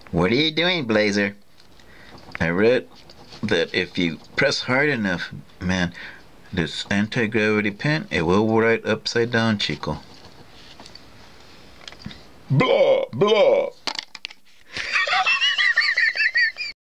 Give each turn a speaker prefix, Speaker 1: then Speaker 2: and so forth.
Speaker 1: What are you doing, Blazor? I read that if you press hard enough, man, this anti-gravity pen, it will write upside down, chico.
Speaker 2: Blah, blah.